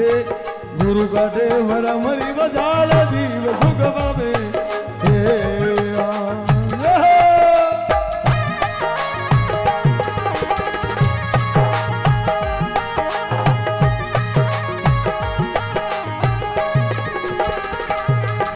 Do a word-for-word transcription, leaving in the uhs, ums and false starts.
गुरु का देवर मरी बजाल जीव सुख पावे।